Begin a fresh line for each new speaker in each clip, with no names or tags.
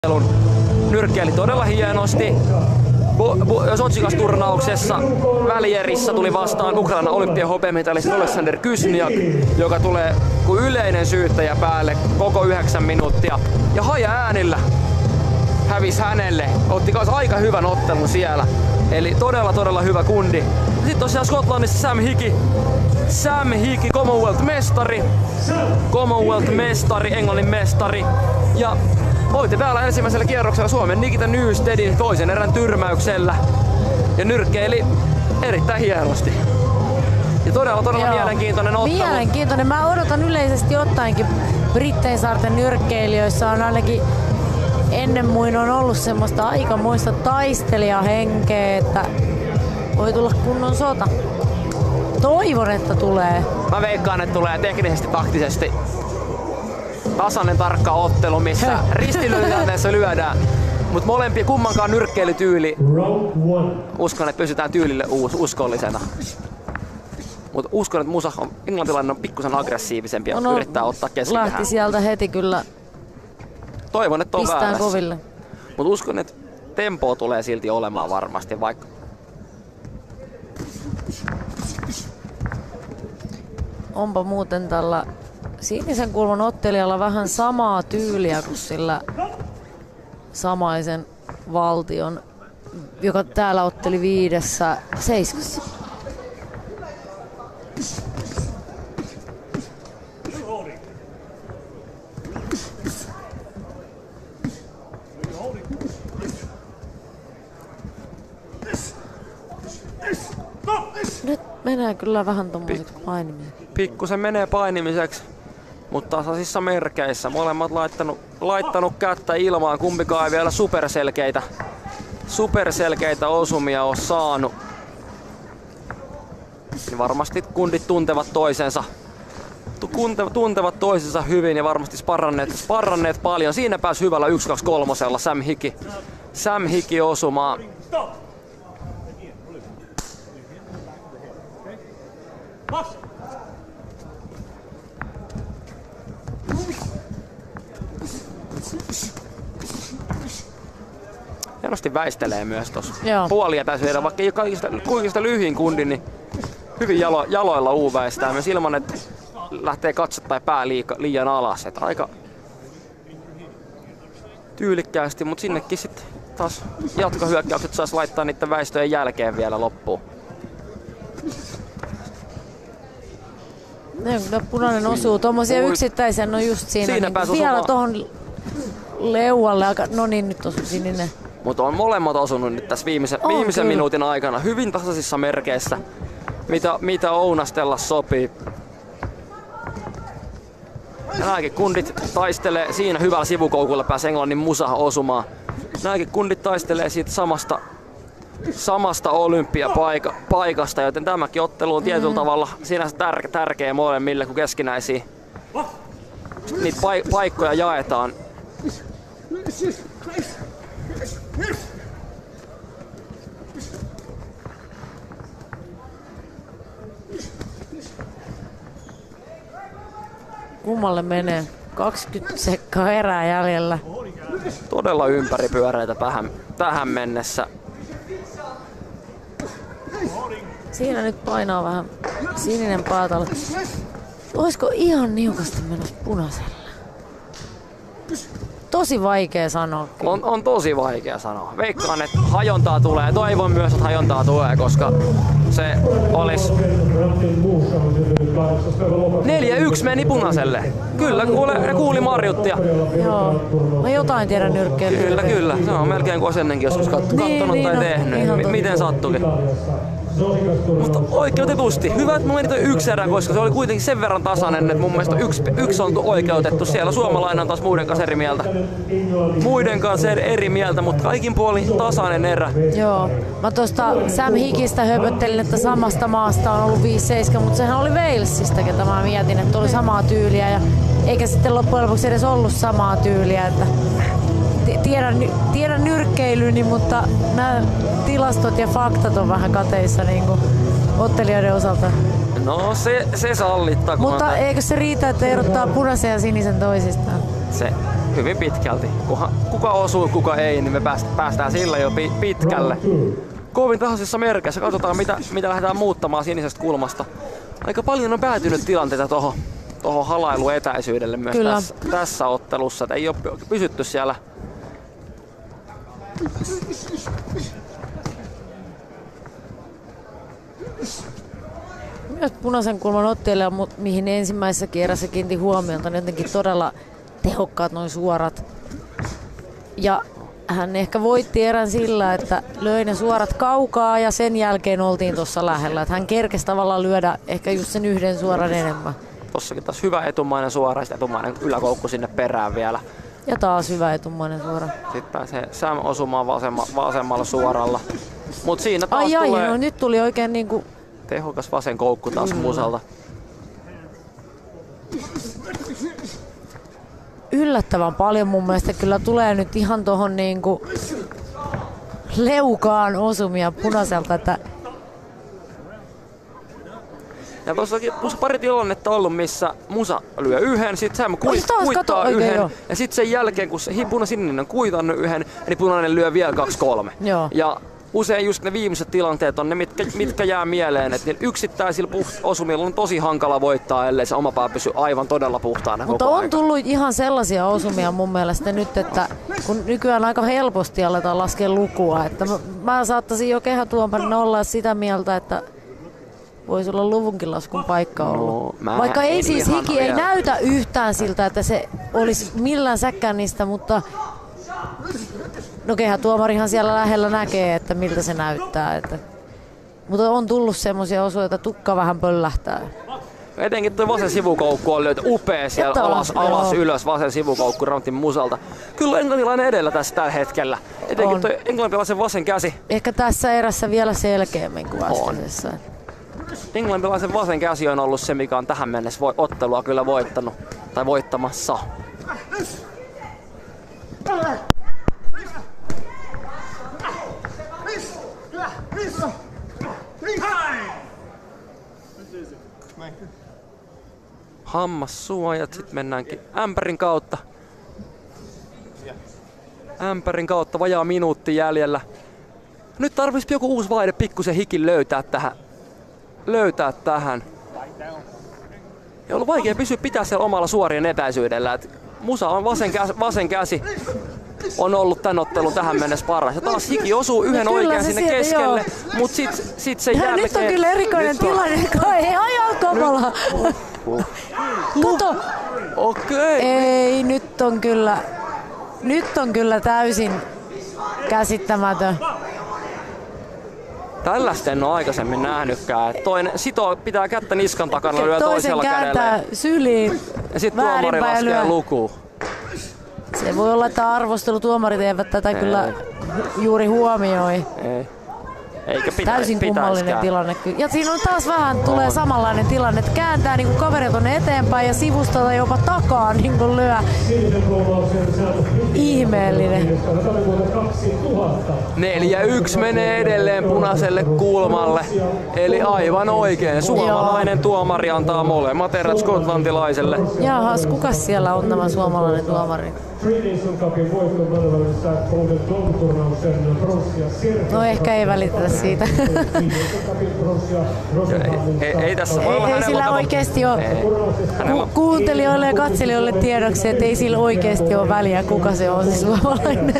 Nyrkkeili todella hienosti. Sotsikas-turnauksessa välierissä tuli vastaan Ukrainan olympiahopeamitalisti Oleksandr Kysniak, joka tulee kuin yleinen syyttäjä päälle koko 9 minuuttia. Ja haja-äänillä hävisi hänelle. Otti kanssa aika hyvän ottelun siellä. Eli todella hyvä kundi. Sitten tosiaan Skotlannissa Sam Hickey, Commonwealth-mestari, Englannin mestari. Ja voitti vielä ensimmäisellä kierroksella Suomen Nikita Nystedin toisen erän tyrmäyksellä. Ja nyrkkeili erittäin hienosti. Ja todella mielenkiintoinen ottelu.
Mielenkiintoinen. Mä odotan yleisesti ottaenkin Brittein-saarten nyrkkeilijöissä on ainakin ennen muin on ollut semmoista aikamoista taistelijahenkeä, että voi tulla kunnon sota. Toivon, että tulee.
Mä veikkaan, että tulee teknisesti, taktisesti tasainen tarkka ottelu, missä ristilöintilanteessa lyödään. Mutta molempia kummankaan nyrkkeilytyyli. Uskon, että pysytään tyylille uskollisena. Mutta uskon, että englantilainen on pikkusen aggressiivisempi ja yrittää ottaa keskikään.
Lähti sieltä heti kyllä.
Toivon, että on
pistään koville.
Mutta uskon, että tempoa tulee silti olemaan varmasti, vaikka
onpa muuten tällä sinisen kulman ottelijalla vähän samaa tyyliä kuin sillä samaisen valtion, joka täällä otteli 5.7. Nyt menee kyllä vähän tommoseksi painimiseksi.
Pikkusen menee painimiseksi, mutta tasaisissa merkeissä. Molemmat laittanut kättä ilmaan, kumpikaan ei vielä superselkeitä osumia ole saanut. Niin varmasti kundit tuntevat toisensa hyvin ja varmasti sparranneet paljon. Siinä pääsi hyvällä 1-2-3 Sam Hickey osumaan. Hienosti väistelee myös tuossa. Puolia täytyy viedä, vaikka ei ole kuinka lyhyin kundi, niin hyvin jaloilla väistää myös ilman, että lähtee katso tai pää liian alas. Että aika tyylikkäästi, mutta sinnekin sitten taas jatkohyökkäykset saisi laittaa niiden väistöjen jälkeen vielä loppuun.
Punainen osuu tommosia yksittäisiä, no just siinä niin vielä tohon leualle, no niin nyt osuu sininen.
Mutta on molemmat osunut nyt tässä viimeisen minuutin aikana hyvin tasaisissa merkeissä, mitä ounastella sopii. Ja nämäkin kundit taistelee siinä hyvällä sivukoukulla, pääsi Englannin musa osumaan. Nämäkin kundit taistelee siitä samasta olympiapaikasta, joten tämäkin ottelu on tietyllä tavalla sinänsä tärkeä molemmille, kun keskinäisiä niitä paikkoja jaetaan.
Kummalle menee? 20 sekkaa erää jäljellä.
Todella ympäripyöreitä tähän mennessä.
Siinä nyt painaa vähän sininen paatalle. Olisiko ihan niukasti menossa punaiselle? Tosi vaikea sanoa.
On tosi vaikea sanoa. Veikkaan, että hajontaa tulee. Toivon myös, että hajontaa tulee, koska se olisi 4-1 meni punaiselle. Kyllä, kuuli Marjuttia.
Joo, mä jotain tiedän nyrkkeilyä.
Kyllä. Se on melkein kuin olisi ennenkin joskus kattonut tai tehnyt. Miten sattukin. Mutta oikeutetusti. Hyvä, että mä menin toi 1 erä, koska se oli kuitenkin sen verran tasainen, että mun mielestä yksi on oikeutettu. Siellä suomalainen on taas muiden kanssa eri mieltä, mutta kaikin puolin tasainen erä.
Joo. Mä tuosta Sam Hickeystä höpöttelin, että samasta maasta on ollut 5-7, mutta sehän oli Walesista, ketä mä mietin, että oli samaa tyyliä. Ja eikä sitten loppujen lopuksi edes ollut samaa tyyliä. Että tiedän nyrkkeilyni, mutta nämä tilastot ja faktat on vähän kateissa niin kuin ottelijoiden osalta.
No se sallittakoon.
Mutta eikö se riitä, että erottaa punaisen ja sinisen toisistaan?
hyvin pitkälti. Kuka osuu, kuka ei, niin me päästään sillä jo pitkälle. Kovin tasaisissa merkeissä. Katsotaan mitä lähdetään muuttamaan sinisestä kulmasta. Aika paljon on päätynyt tilanteita tuohon halailuetäisyydelle myös tässä ottelussa. Et ei ole pysytty siellä.
Myös punaisen kulman otteilla, mihin ensimmäisessä kierrässä kiinnitin huomiota, niin jotenkin todella tehokkaat noin suorat. Ja hän ehkä voitti erän sillä, että löi ne suorat kaukaa ja sen jälkeen oltiin tuossa lähellä. Että hän kerkesi tavallaan lyödä ehkä just sen yhden suoran enemmän.
Tossakin taas hyvä etumainen suora ja sitten etumainen yläkoukku sinne perään vielä.
Ja taas hyvä etumainen suora.
Sitten pääsee Sam osumaan vasemmalla suoralla. Mut siinä taas tulee...
no nyt tuli oikein niinku...
tehokas vasen koukku taas Musalta.
Yllättävän paljon mun mielestä kyllä tulee nyt ihan tohon niinku leukaan osumia punaiselta, että
ja tossakin pari tilannetta ollut, missä Musa lyö yhden, sit Sam kuittaa yhden ja sit sen jälkeen kun se punasininen on kuitannut yhden, niin punainen lyö vielä 2-3. Ja usein just ne viimeiset tilanteet on ne, mitkä jää mieleen, että yksittäisillä osumilla on tosi hankala voittaa, ellei se oma pää pysy aivan todella puhtaana koko ajan.
Mutta on tullut ihan sellaisia osumia mun mielestä nyt, että kun nykyään aika helposti aletaan laskea lukua, että mä saattaisin jo kehätuomarina olla sitä mieltä, että voisi olla luvunkin laskun paikka ollut. Vaikka ei siis hiki ei näytä yhtään siltä, että se olisi millään säkkään niistä, mutta no kehätuomarihan siellä lähellä näkee, että miltä se näyttää. Mutta on tullut semmoisia osuja, että tukka vähän pöllähtää.
Etenkin tuo vasen sivukoukku on löyty upea siellä alas ylös vasen sivukoukku Rantin Musalta. Kyllä englantilainen edellä tässä tällä hetkellä. Etenkin tuo englantilaisen vasen käsi.
Ehkä tässä erässä vielä selkeämmin kuin äskeisessä.
Englantilaisen vasen käsi on ollut se, mikä on tähän mennessä ottelua kyllä voittanut tai voittamassa. Hammassuojat, sitten mennäänkin ämpärin kautta. Ämpärin kautta vajaa minuutti jäljellä. Nyt tarvitsisi joku uusi vaihde pikkusen hikin löytää tähän. Ei ollut vaikea pitää siellä omalla suorien etäisyydellä. Musa on vasen käsi on ollut tän ottelun tähän mennessä paras. Ja taas hiki osuu yhden oikein sinne keskelle, mutta sit se jälkeen...
Nyt on kyllä erikoinen tilanne, ei ajaa kamala. Kato!
Okei.
Ei, nyt on kyllä täysin käsittämätön.
Tällaista en ole aikaisemmin nähnytkään. Toinen pitää kättä niskan takana, lyö toisella kädellä.
Toisen kääntää syliin.
Ja sitten tuomari laskee lukuun.
Se voi olla, että arvostelutuomarit eivät tätä kyllä juuri huomioi.
Ei. Eikä
täysin kummallinen tilanne. Ja siinä on taas vähän tulee samanlainen tilanne, että kääntää niin kaveri tonne eteenpäin ja sivusta tai jopa takaa niin lyö. Ihmeellinen.
4-1 menee edelleen punaiselle kulmalle. Eli aivan oikein. Suomalainen tuomari antaa molemmat erät skotlantilaiselle.
Jahas, kuka siellä on tämä suomalainen tuomari? No ehkä ei välitetä siitä.
ei tässä voi olla
ei sillä oikeesti ole. Kuuntelijoille ja katselijoille tiedoksi, että ei sillä oikeesti ole väliä, kuka se on se suomalainen.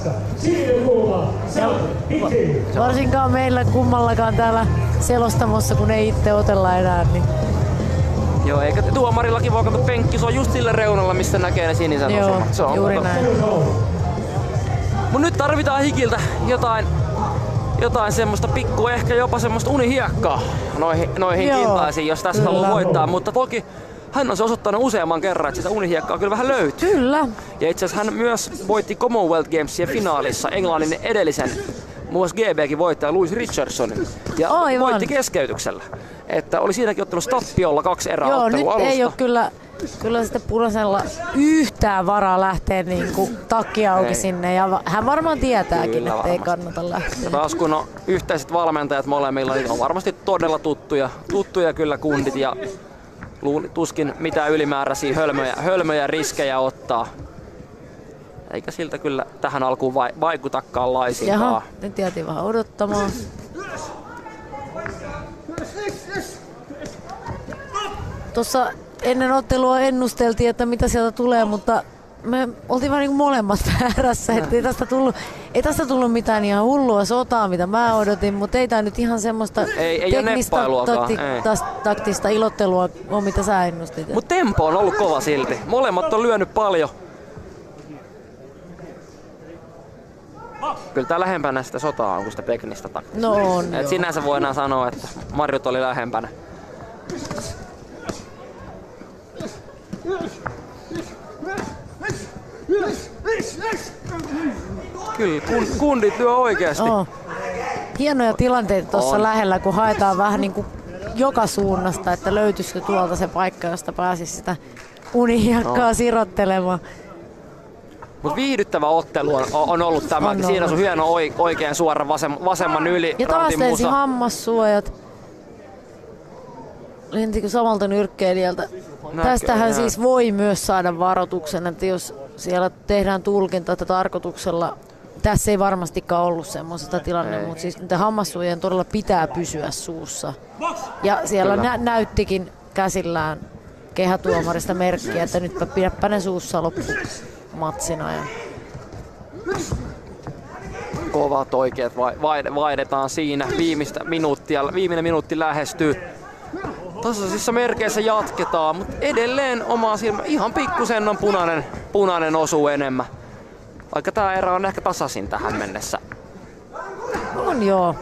Varsinkaan meillä kummallakaan täällä selostamossa, kun ei itse otella enää. Niin.
Joo, eikä tuomarillakin voi katsoa penkki, se on just sillä reunalla, mistä näkee ne sinisen osumat. Se on
juuri näin.
Mut nyt tarvitaan hikiltä jotain semmoista ehkä jopa semmoista unihiekkaa noihin kintaisiin, jos tässä haluaa voittaa. Mutta toki hän on se osoittanut useamman kerran, että sitä unihiekkaa kyllä vähän löytyy.
Kyllä.
Ja itse asiassa hän myös voitti Commonwealth Gamesien finaalissa Englannin edellisen muun muassa GB:kin voittaja Louis Richardsonin. Ja voitti keskeytyksellä. Että oli siinäkin ottanut tappiolla 2 erää ottelua alusta.
Nyt ei ole kyllä sitten punaisella yhtään varaa lähteä niinku takki auki sinne. Ja hän varmaan tietääkin, että ei kannata lähteä.
Ja taas kun on yhteiset valmentajat molemmilla, niin on varmasti todella tuttuja kyllä kundit. Ja tuskin mitään ylimääräisiä hölmöjä riskejä ottaa. Eikä siltä kyllä tähän alkuun vaikutakaan laisinkaan.
Jaha, nyt jäätiin vähän odottamaan. Tuossa ennen ottelua ennusteltiin, että mitä sieltä tulee, mutta me oltiin vähän niin kuin molemmat väärässä. Ei tästä tullut mitään ihan hullua sotaa, mitä mä odotin, mutta ei tää nyt ihan semmoista teknistä taktista ilottelua ole, mitä sä ennustit.
Mutta tempo on ollut kova silti. Molemmat on lyönyt paljon. Kyllä tää lähempänä sitä sotaa on kuin sitä teknistä taktista.
No on.
Et sinänsä voidaan sanoa, että Marjut oli lähempänä. Kyllä, kundit lyö oikeasti.
Oh. Hienoja tilanteita tuossa lähellä, kun haetaan vähän niin kuin joka suunnasta, että löytyisikö tuolta se paikka, josta pääsisi sitä unihiekkaa sirottelemaan.
Mutta viihdyttävä ottelu on ollut tämäkin. Siinä on hieno oikein suora vasemman yli.
Ja taas lensi hammassuojat. Lentikö samalta nyrkkeilijältä? Tästähän siis voi myös saada varoituksen, että jos siellä tehdään tulkinta, että tarkoituksella, tässä ei varmastikaan ollut semmoisesta tilanne, mutta siis niitä hammassuojien todella pitää pysyä suussa. Ja siellä näyttikin käsillään kehätuomarista merkkiä, että nytpä pidäpä ne suussa loppumatsina.
Kovat oikeet vaihdetaan siinä. Viimeinen minuutti lähestyy. Tasaisissa merkeissä jatketaan, mutta edelleen oma silmä ihan pikkusen on punainen osuu enemmän. Vaikka tää erä on ehkä tasaisin tähän mennessä.
On joo.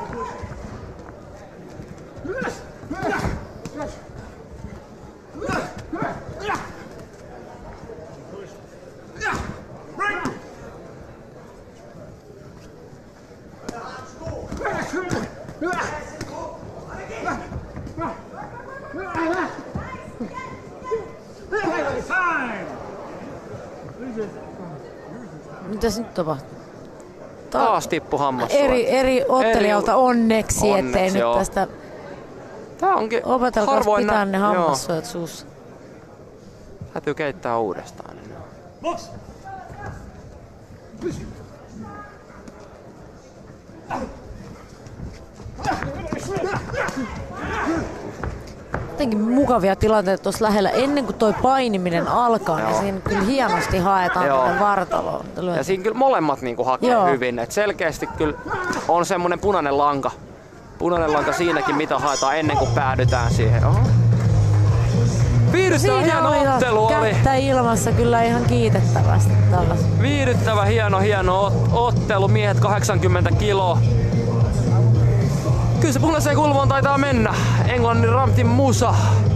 Mitäs nyt tapahtuu?
Taas tippu hammassuoja.
Eri ottelijalta onneksi, ettei nyt tästä opetelkaas pitää ne hammassuojat suussa.
Täytyy keittää uudestaan.
Jotenkin mukavia tilanteita tuossa lähellä. Ennen kuin toi painiminen alkaa, niin siinä kyllä hienosti haetaan tuonne vartaloon.
Ja siinä kyllä molemmat niinku hakee hyvin. Et selkeästi kyllä on semmonen punainen lanka siinäkin, mitä haetaan ennen kuin päädytään siihen. Viihdyttävä hieno ottelu oli.
Kättä ilmassa kyllä ihan kiitettävästi.
Viihdyttävä hieno ottelu. Miehet 80 kiloa. Kyllä se punaiseen kulmaan taitaa mennä. Englannin Ramtin Musa,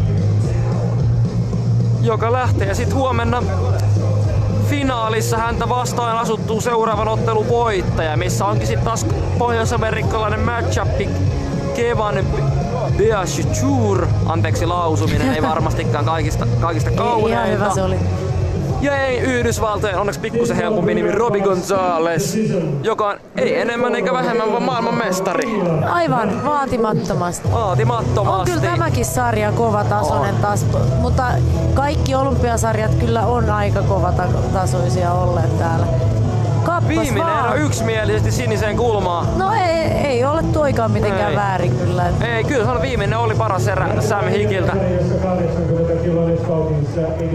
joka lähtee sitten huomenna finaalissa häntä vastaan asuttuu seuraavan ottelun voittaja, missä onkin sitten taas pohjois-amerikkalainen matchup Kevan Beashchur. Anteeksi lausuminen, ei varmastikaan kaikista kauneinta.
Ihan hyvä se oli.
Ja ei Yhdysvaltojen onneksi pikkusen helpompi nimi Robbie Gonzalez, joka on ei enemmän eikä vähemmän vaan maailmanmestari.
Aivan, vaatimattomasti. On kyllä tämäkin sarja kovatasoinen taas, mutta kaikki olympiasarjat kyllä on aika kovatasoisia olleet täällä.
Viimeinen erä yksimielisesti siniseen kulmaan.
No ei ole toikaan mitenkään väärin kyllä.
Ei, kyllä viimeinen oli paras erä Sam Hickiltä.